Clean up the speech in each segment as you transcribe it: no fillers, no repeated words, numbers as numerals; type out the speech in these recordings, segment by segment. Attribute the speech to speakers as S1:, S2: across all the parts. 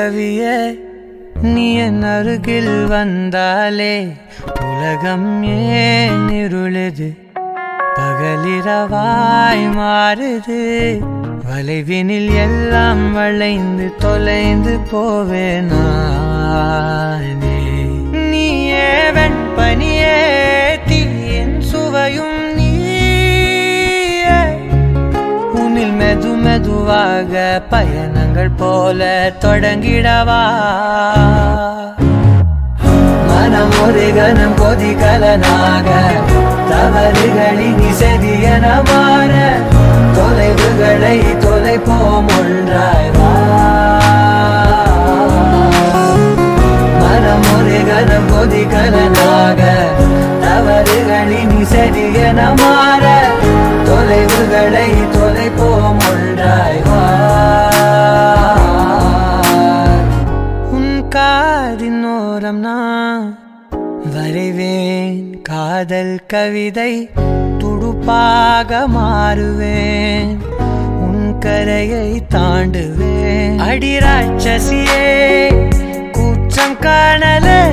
S1: கவியே நீ என் அருகில் வந்தாலே உலகம் ஏன் இருளுது பகலிரவாய் மாறுது வளைவினில் எல்லாம் வளைந்து தொலைந்து போவேனானே நீயே வெண்பனியே தீயின் சுவையும் உன்னில் மெது மெதுவாக பயணங்கள் போல தொடங்கிடவா மனம் ஒரு கணம் கொதிகலனாக தவறுகளின் இசையன மாற தொலைவுகளை தொலைப்போம் ஒன்றாய் வா மனம் ஒரு கணம் கொதிகலனாக தவறுகளின் இசையன மாற தொலைவுகளை தொலைப்போம் ஒன்றாய் வா உன் காதின் ஓரம் நான் வரைவேன் காதல் கவிதை துடுப்பாக மாறுவேன் உன் கரையை தாண்டுவேன் அடி ராட்சசியே கூச்சம் காணலே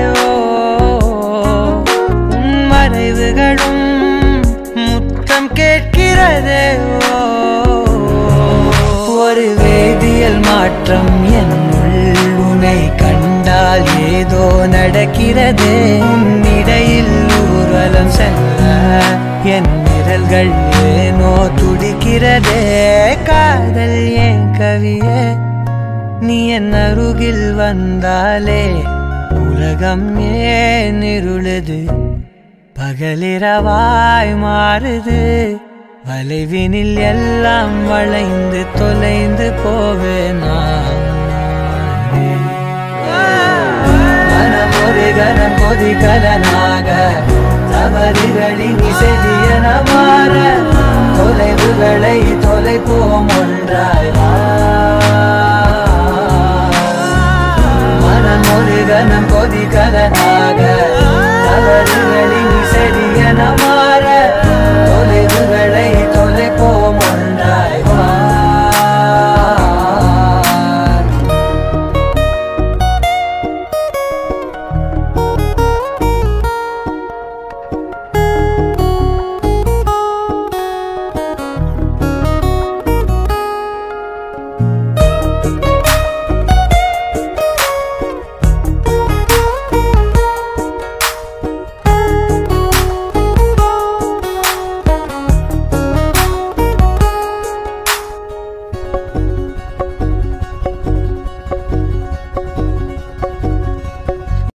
S1: உன் மறைவுகளும் முத்தம் கேட்கிறதே ஒரு வேதியியல் மாற்றம் என்னுள் உன்னை கண்டால் ஏதோ நடக்கிறதே இடையில் ஊர்வலம் செல்ல என் விரல்கள் ஏனோ துடிக்கிறதே காதல் ஏன் கவியே நீ என் அருகில் வந்தாலே உலகம் ஏன் இருளுது பகலிரவாய் மாறுது வளைவினில் எல்லாம் வளைந்து தொலைந்து போவேனா மனம் ஒரு கணம் கொதிகலனாக தவறுகளின் இசையன மாற தொலைவுகளை தொலைப்போம் ஒன்றாய் வா மனம் ஒரு கணம் கொதிகலனாக